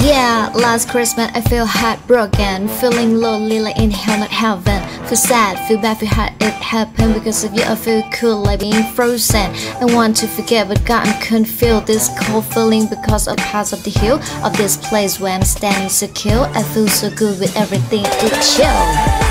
Yeah, last Christmas I feel heartbroken, feeling lonely like in hell not heaven. Feel sad, feel bad, feel hard it happened because of you. I feel cool like being frozen. I want to forget but God I couldn't feel this cold feeling because of parts of the hill of this place where I'm standing secure. I feel so good with everything, it's chill.